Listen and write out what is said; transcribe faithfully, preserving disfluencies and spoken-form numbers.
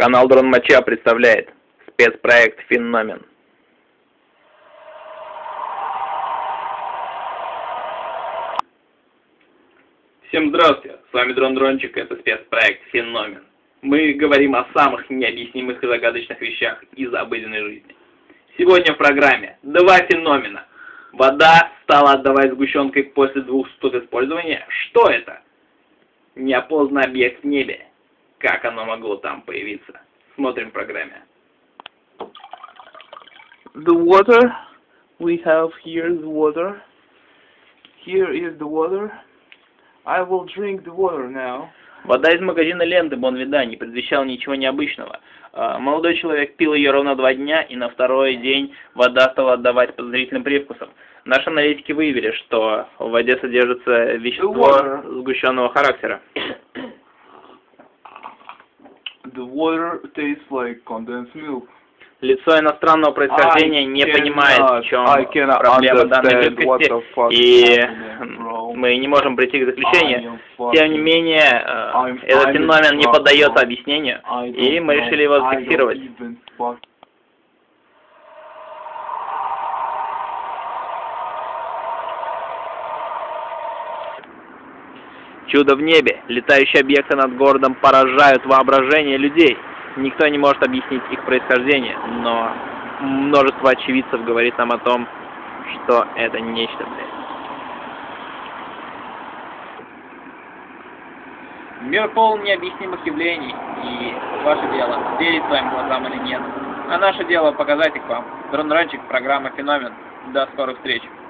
Канал Дрон Мача представляет спецпроект «Феномен». Всем здравствуйте, с вами Дрон Дрончик, это спецпроект «Феномен». Мы говорим о самых необъяснимых и загадочных вещах из обыденной жизни. Сегодня в программе два феномена. Вода стала отдавать сгущенкой после двух суток использования. Что это? Неопознанный объект в небе. Как оно могло там появиться? Смотрим в программе. The water, we have here the water. Here is the water. I will drink the water now. Вода из магазина ленты Бонвида не предвещала ничего необычного. Молодой человек пил ее ровно два дня, и на второй день вода стала отдавать подозрительным привкусом. Наши аналитики выявили, что в воде содержится вещество сгущенного характера. The water tastes like condensed milk. Лицо иностранного происхождения не понимает, в чем проблема данной жидкости, и мы не можем прийти к заключению. Тем не менее, этот феномен не поддается объяснению, и мы решили его зафиксировать. Чудо в небе. Летающие объекты над городом поражают воображение людей. Никто не может объяснить их происхождение, но множество очевидцев говорит нам о том, что это нечто. Мир полон необъяснимых явлений, и ваше дело, верить своим глазам или нет. А наше дело показать их вам. Дрон Дрончик, программа «Феномен». До скорых встреч.